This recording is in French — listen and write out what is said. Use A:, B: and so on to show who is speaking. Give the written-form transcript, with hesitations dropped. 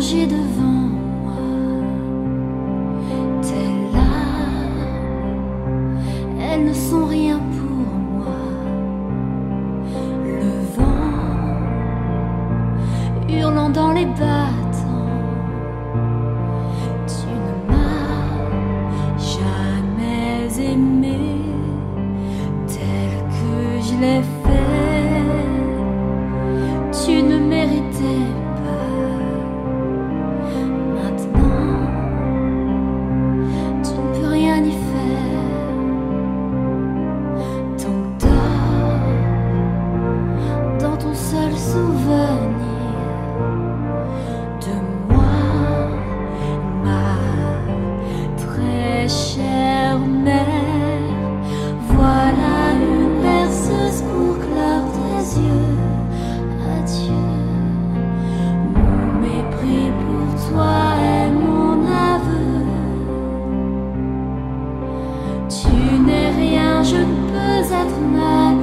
A: allongée devant moi, tes larmes, elles ne sont rien pour moi. Le vent hurlant dans les battants, tu ne m'as jamais aimé tel que je l'ai fait. Tu ne méritais pas. Maintenant, tu ne peux rien y faire. Donc dors dans ton seul souvenir de moi, ma très chère mère. Voilà une berceuse pour clore tes yeux. Adieu, mon mépris pour toi est mon aveu. Tu n'es rien, je ne peux être mal.